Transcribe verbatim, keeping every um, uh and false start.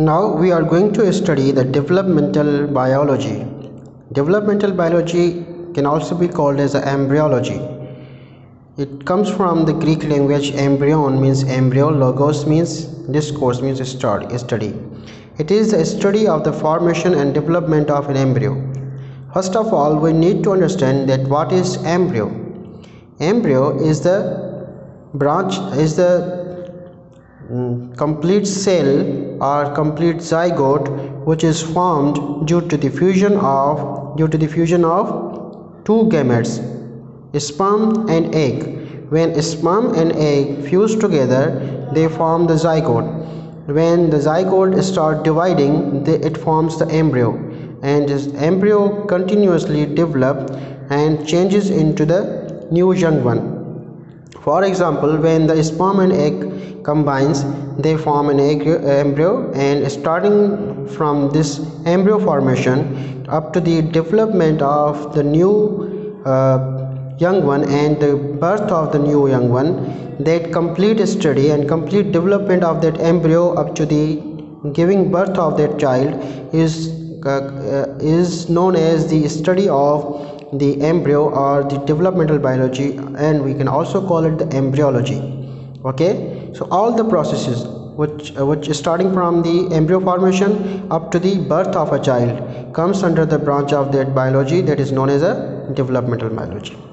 Now we are going to study the developmental biology. Developmental biology can also be called as embryology. It comes from the Greek language. Embryon means embryo, logos means discourse, means study. It is the study of the formation and development of an embryo. First of all, we need to understand that what is embryo. Embryo is the branch, is the complete cell or complete zygote which is formed due to the fusion of due to the fusion of two gametes, sperm and egg. When sperm and egg fuse together, they form the zygote. When the zygote start dividing, they, it forms the embryo, and this embryo continuously develop and changes into the new young one. For example, when the sperm and egg combines, they form an egg embryo, and starting from this embryo formation up to the development of the new uh, young one and the birth of the new young one, that complete study and complete development of that embryo up to the giving birth of that child is uh, uh, is known as the study of the embryo or the developmental biology, and we can also call it the embryology. Okay, so all the processes which uh, which is starting from the embryo formation up to the birth of a child comes under the branch of that biology that is known as a developmental biology.